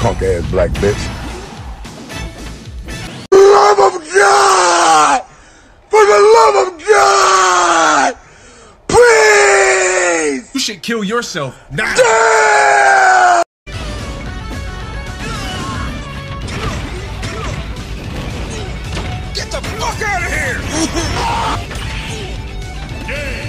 punk ass black bitch. For the love of God! For the love of God! Please! You should kill yourself now. Damn! Get the fuck out of here! Yeah.